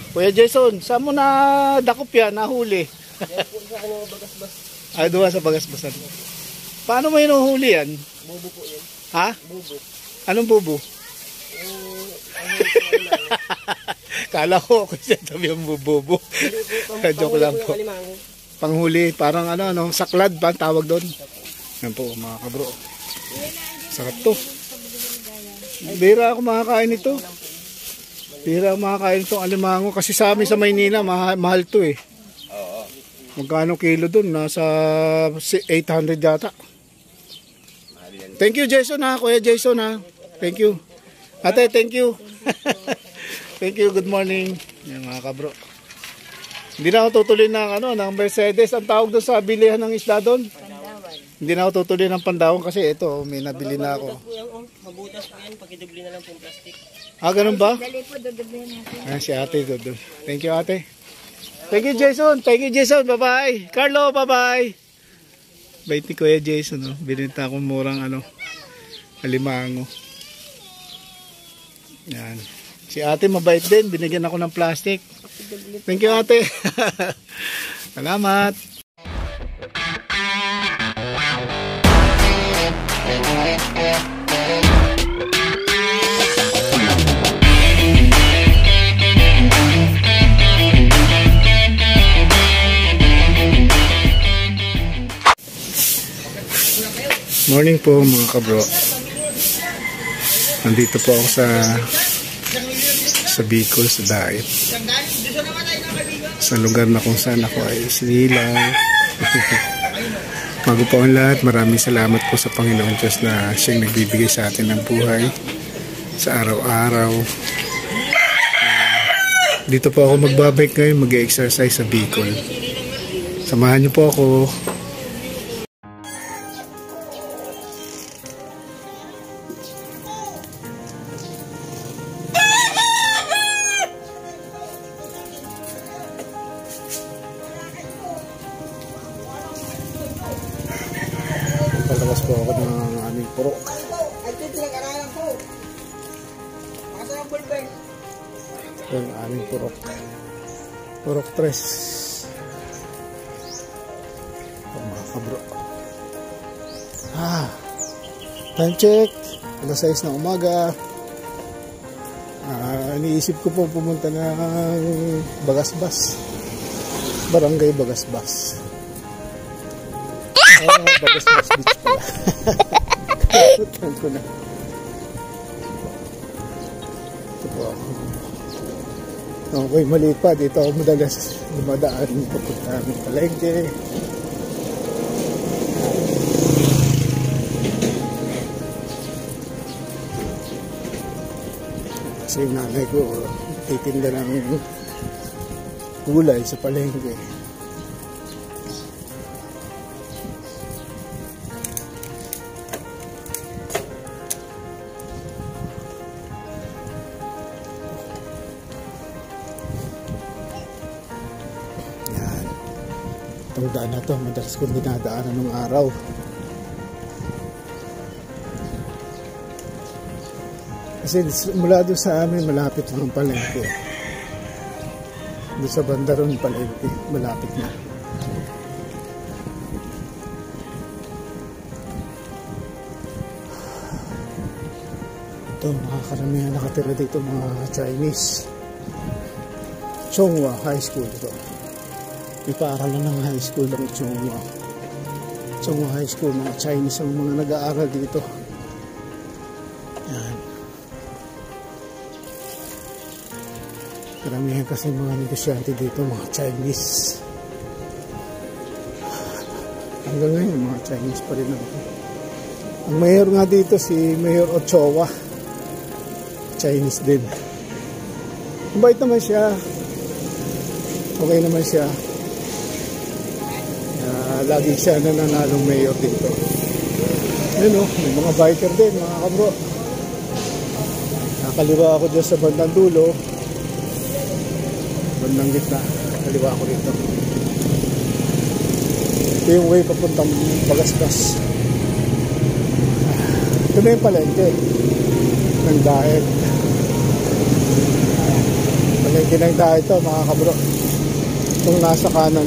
Kuya Jason, saan mo na dakop yan, nahuli? Yan po sa ano, bagasbas. Ay, doon sa bagasbasan. Paano mo hinuhuli yan? Bubo po yan. Ha? Bubo. Anong bubo? Kala ko kasi sabi yung bubo. Joke lang po. Panghuli, parang ano, saklad ba ang tawag doon? Yan po mga kabro. Sarap to. Bira ako makakain ito. Bira ako makakain itong alimango kasi sa amin sa Maynila mahal to eh. Magkano kilo doon? Nasa 800 yata. Thank you Jason ha, Kuya Jason ha. Thank you. Ate, thank you. Thank you, good morning. Yan mga kabro. Hindi na ako tutuloy ng Mercedes. Ang tawag doon sa bilihan ng isda doon? Pandawan. Hindi na ako tutuloy ng Pandawan kasi ito, may nabili na ako. Mabutas po yan, pakidubli na lang po yung plastic. Ah, ganun ba? Dali po, dudubli natin. Ayan si ate doon. Thank you ate. Thank you Jason. Thank you Jason. Bye-bye. Carlo, bye-bye. Bait ni Kuya Jason. Oh. Binenta akong murang alimango. Yan. Si ate mabait din. Binigyan ako ng plastic. Thank you ate. Salamat. Morning po mga kabro. Nandito po ako sa Bicol, sa Daet. Sa lugar na kung saan ako ay sinilang. Bago po ang lahat, maraming salamat po sa Panginoon Diyos na siyang nagbibigay sa atin ng buhay sa araw-araw. Dito po ako magbabike ngayon, mag-exercise sa Bicol. Samahan niyo po ako. Palabas po ako ng aming purok. Ito yung aming purok. Purok 3. Ito mga kabro. Time check. Alas 6 ng umaga. Iniisip ko po pumunta ng Bagasbas. Barangay Bagasbas. Bagasbas Beach pala. Kalimutan ko na. Ito po ako. Okay, mali pa. Dito ako madalas dumadaan. Papunta ng palengke. Kasi yung nanay ko titinda ng gulay sa palengke. Itong daan na to, madalas kong dinadaanan ng araw. Kasi mula doon sa amin, malapit lang ang palengke. Doon sa banda ron palengke, malapit na. Ito, mga karamihan nakatira dito, mga Chinese. Chonghua High School ito. Ipaaralan ng high school ng Chonghua. Chonghua High School, mga Chinese ang mga nag-aaral dito. Yan. Karamihan kasi mga negosyante dito, mga Chinese. Hanggang ngayon, mga Chinese pa rin ako. Ang mayor nga dito, si Mayor Ochoa. Chinese din. Mabait naman siya. Okay naman siya. Lagi siya nananalong mayor dito. Yun o, may mga biker din, mga kabro. Nakaliwa ako dyan sa bandang dulo. Bandang gitna. Nakaliwa ako dito. Ito yung way papuntang Bagasbas. Ito na yung palengke ng Daet. Palengke ng tayo ito mga kabro. Itong nasa kanan.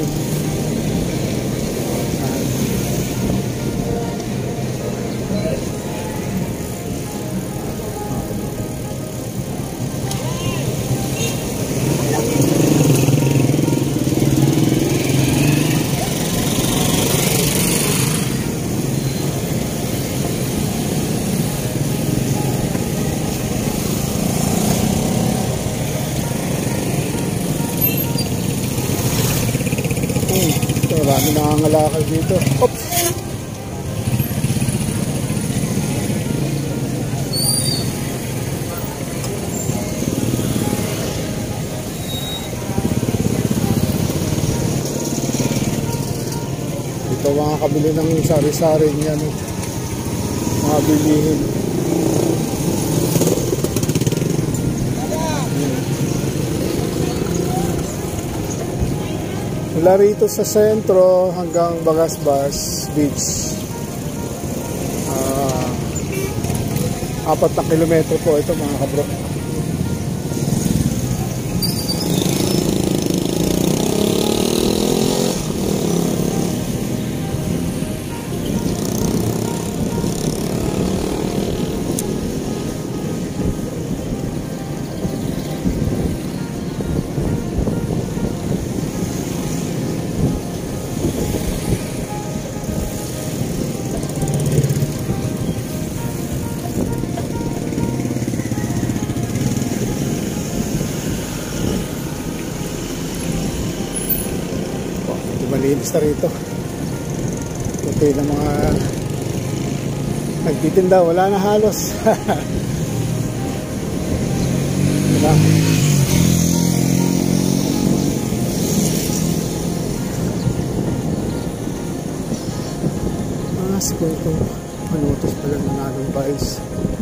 Marami nangangalakal dito. Oops! Dito makakabili ng sari-sari niyan. Mga bilihin. Mula rito sa sentro hanggang Bagasbas Beach, 4 na kilometro po ito mga kabro. Malinis na rito. Puti na mga nagtitinda, wala na halos. Diba? Siguro ito manutos pala ng nalong biles.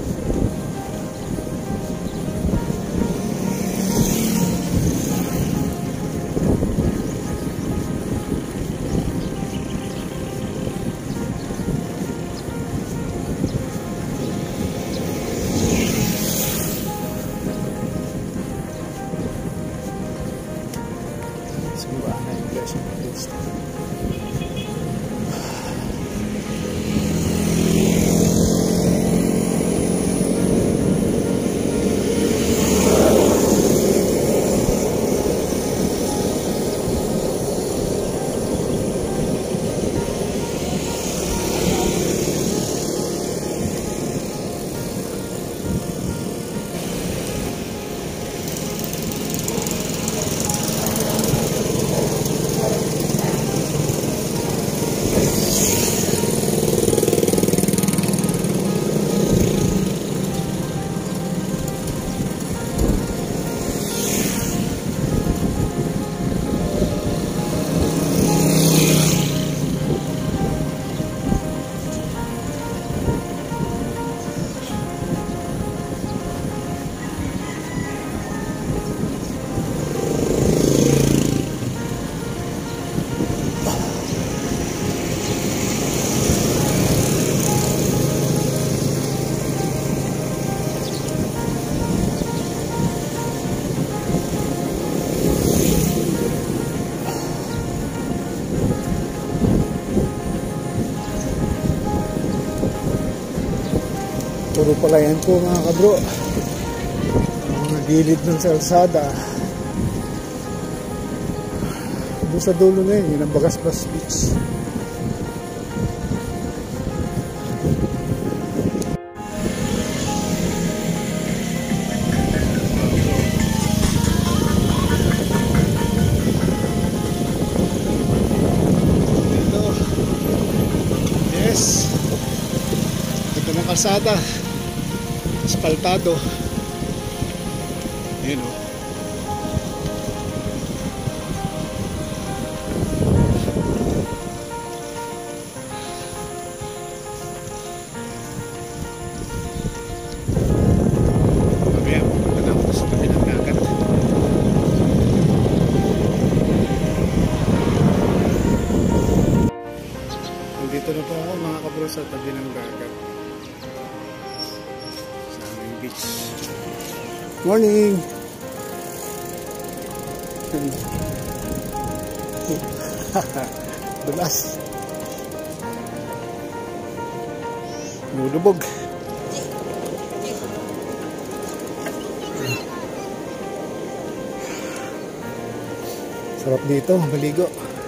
Puro pala yan po mga kabro, mga gilid ng kalsada. Doon sa dulo na yun ang Bagasbas Beach. Yes, ito na kalsada, aspaltado. Ayan o. Mamaya, maganda ako sa tabi ng dagat. Nandito na po ako mga kabro sa tabi ng dagat. Beach. Morning. Dulas. Lulubog. Sarap dito, maligo.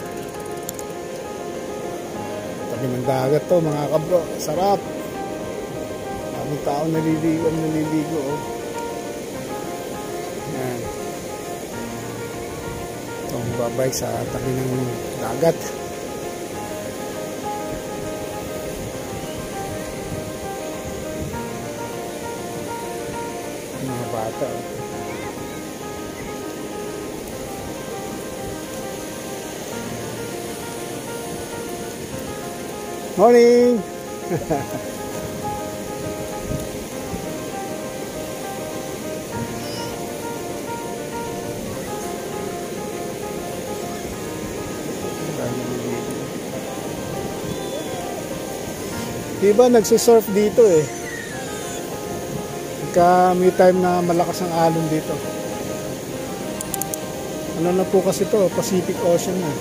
Tabi ng dagat to mga kabro. Sarap. Maraming tao naliligo. Oh. Yan. Ito ang babay sa tabi ng dagat. Mga bata. Oh. Morning! Diba nagsisurf dito eh. Pagka may time na malakas ang alon dito. Ano na po kasi to, Pacific Ocean na.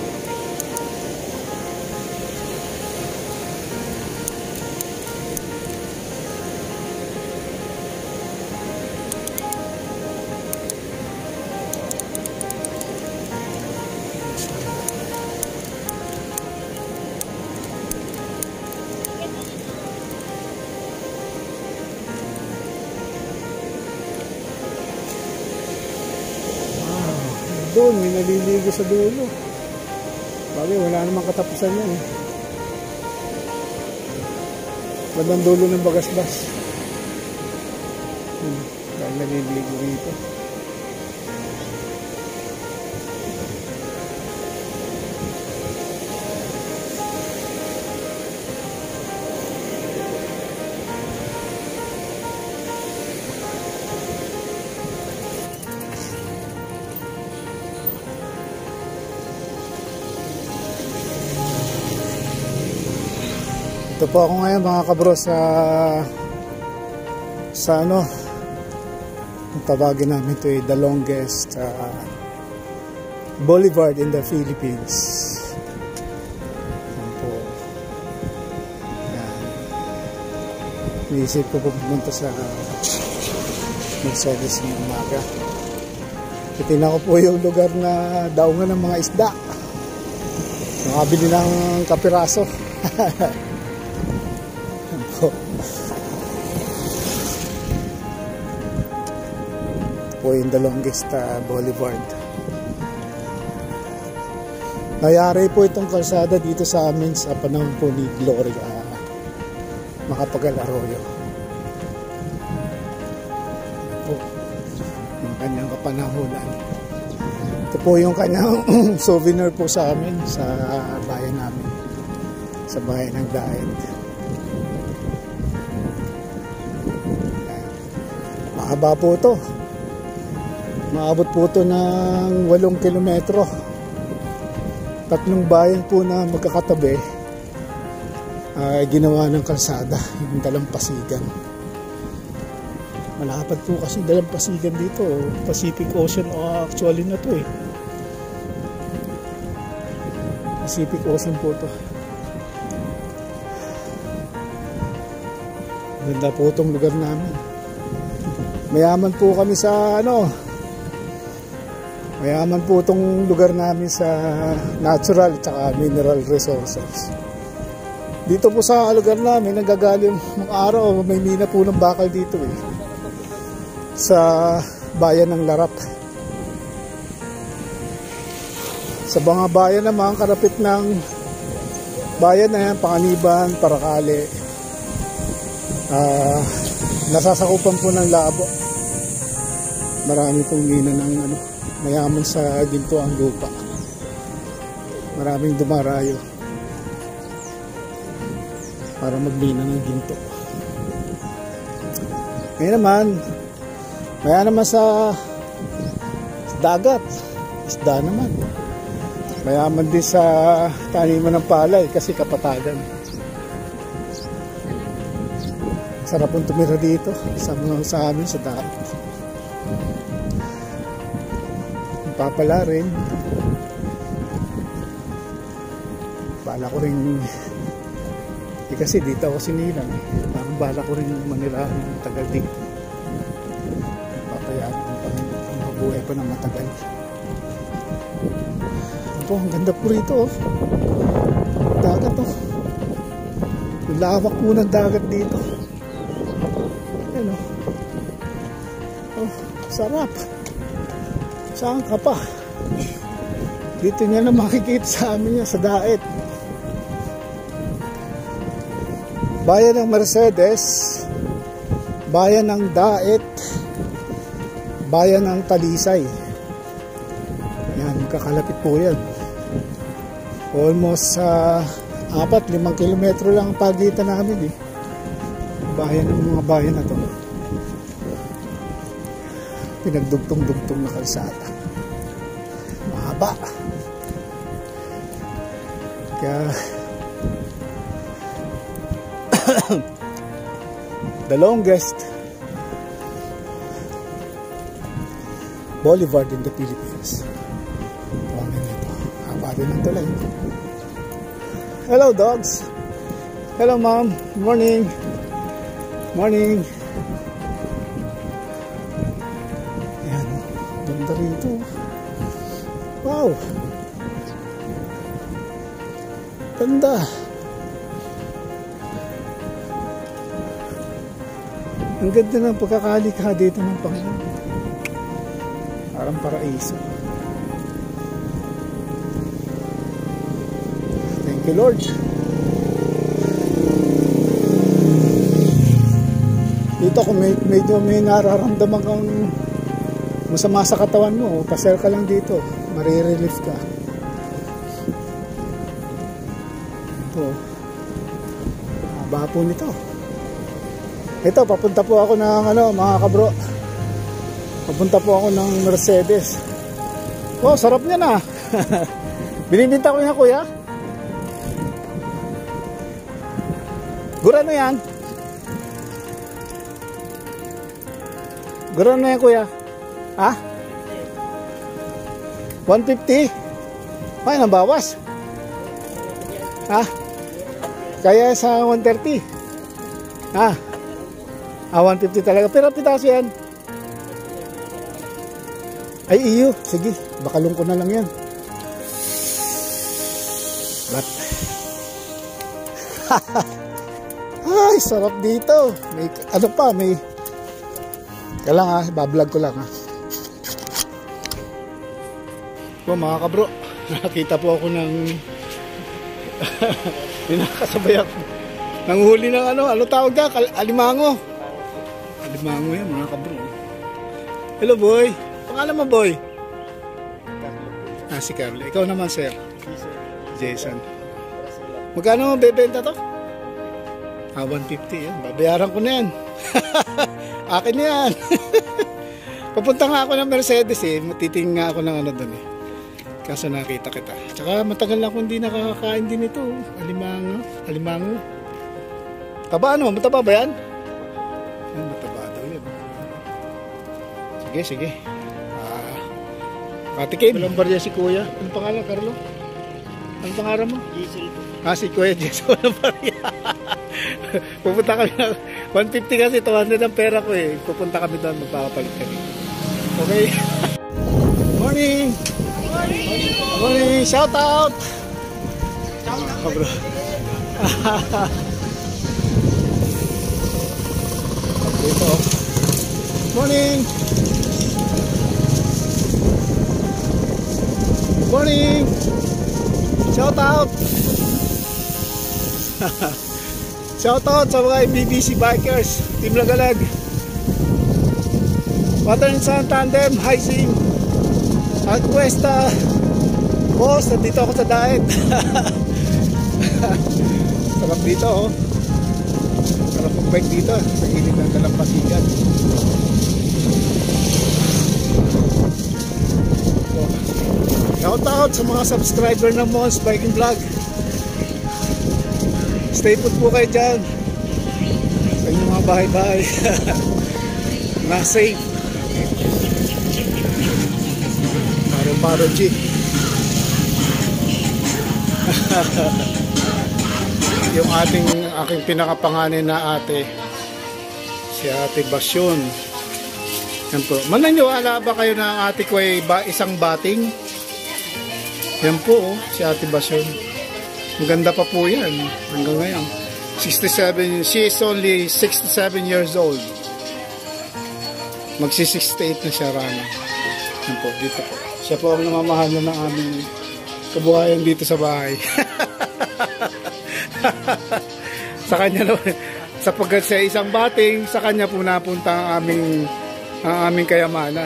Doon, may naliligo sa dulo. Bagay, wala namang katapusan yan. Bandang dulo ng Bagasbas. Dahil naliligo rito. Ito po ako ngayon mga kabro sa ano, ang tawagin namin ito the longest boulevard in the Philippines. Yan po. Yan. Iisip ko pupunta sa Mercedes ng umaga. Titignan ko po yung lugar na daungan ng mga isda. Nakabili ng kapiraso. Po yung the longest boulevard. Nangyari po itong kalsada dito sa amin sa panahon po ni Gloria Macapagal Arroyo. Po yung kanyang kapanahonan. Ito po yung kanyang souvenir po sa amin sa bayan namin, sa bayan ng Daet. Mahaba po ito. Maabot po ito ng 8 kilometro. 3 bayan po na magkakatabi ay ginawa ng kalsada, yung dalampasigan. Malapad po kasi dalampasigan dito. Pacific Ocean actually na to eh. Pacific Ocean po ito. Ganda po itong lugar namin. Mayaman po kami sa mayaman po itong lugar namin sa natural at mineral resources. Dito po sa lugar namin, nagagaling ng araw, may mina po ng bakal dito eh. Sa bayan ng Larap. Sa mga bayan naman, karapit ng bayan na yan, Panganiban, Paracale. Nasasakupan po ng Labo. Marami pong mina ng mayaman sa ginto ang lupa. Maraming dumarayo para magbina ng ginto. Ngayon naman, maya naman sa dagat, isda naman. Mayaman din sa taniman ng palay kasi kapatagan. Sarap pong tumira dito sa amin sa dagat. papala rin. Bala ko rin kasi dito ako sinilang parang bala ko rin manirahan ng tagal dito. Papayaan ang mabuhay pa ng matagal. Ito, ang ganda po rito oh. Dagat oh. Lawak po ng dagat dito. Ayan oh. Oh, sarap. Saan ka pa? Dito niya na makikita sa amin yan, sa daet. Bayan ng Mercedes, bayan ng Daet, bayan ng Talisay. Yan, kakalapit po yan. Almost 4-5 kilometro lang ang pagitan namin eh. Bayan ng mga bayan na to. Pinagdugtong-dugtong na kalsada. Mahaba. Kaya the longest boulevard in the Philippines. Haba din ang tulay. Hello dogs. Hello mom. Morning. Morning. Ayan. Ganda rito. Wow. Ganda. Ang ganda ng pagkakalikha dito ng Panginoon. Parang paraiso. Thank you, Lord. Dito kung medyo may nararamdaman kang masama sa katawan mo, pasel ka lang dito. Marirelief ka. Ito. Haba po nito. Ito, papunta po ako ng mga kabro. Papunta po ako ng Mercedes. Wow, sarap niya na. Binibinta ko yan, kuya. Gura na yan. Gura na yan, kuya. Ha? 150? Ay, nabawas. Ha? Kaya sa 130. Ha? 150 talaga. Pero pitaso yan. Ay, iyo. Sige. Bakalong ko na lang yan. But, ay, sarap dito. May, ano pa, may, kaya lang ha, bablog ko lang ha. Po mga kabro, nakakita po ako ng pinakasabay ako. Nanghuli ng ano tawag ka? Alimango. Alimango yan mga kabro. Hello boy. Pangalan mo boy? Si Carlo. Ikaw naman sir? Jason. Magkano bebenta to? 150 yan. Babayaran ko na yan. Akin na yan. Papunta nga ako ng Mercedes eh. Matitingin nga ako ng ano doon eh. Kaso nakita kita. Tsaka matagal na akong hindi nakakakain din ito. Alimango. Alimango. Taba ano? Mataba ba yan? Mataba daw yan. Sige, sige. Patikim. Walang barya si kuya. Ano pangalan, Carlo? Ano pangalan mo? Diesel po. Si kuya Diesel. Walang barya. Pupunta kami na 150 kasi 200 ang pera ko eh. Pupunta kami doon. Magpapalit kami. Okay. Morning! Morning! Morning! Shout out! Shout out! Bro. Dito. Morning! Morning! Shout out! Shout out sa mga BBC Bikers, Team Lagalag, Water and Sun Tandem, Highsing, at Cuesta. Boss, nandito ako sa Daet. Sarap dito oh. Sarap mag-bike dito sa ilig ng Dalampasigan. Shout out sa mga subscriber ng Mons Biking Vlog. Stay put po kayo dyan sa inyong mga bahay-bahay. Na safe. Paro G. Yung aking pinakapanganay na ate, si Ate Basyon. Yan po. Mananiwala ba kayo na ang ate ko ay isang bating? Yan po, oh, si Ate Basyon. Ang ganda pa po yan hanggang ngayon. 67, she is only 67 years old. Magsi-68 na siya rana. Yan po, dito po. Siya po ang namamahal na ng aming kabuhayan dito sa bahay. Sa kanya naman, sapagkat sa isang bating, sa kanya po napunta ang aming kayamanan.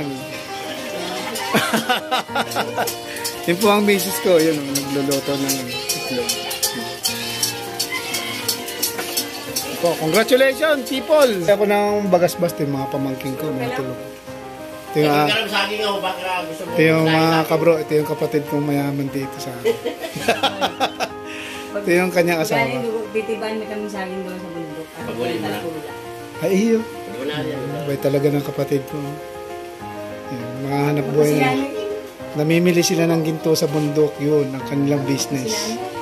Yun po ang misis ko, yun, nagluluto ng itlog. Po, congratulations, people! Ako ng bagasbas din mga pamangking ko, mga tulog. Ito yung mga kabro, ito yung kapatid kong mayaman dito sa akin. Ito yung kanyang asawa. Titiban mo kami sa akin doon sa bundok. Ay, iyo. Bay talaga ng kapatid ko. Yan, mga hanap buhay na. Namimili sila ng ginto sa bundok, yun, ang kanilang business.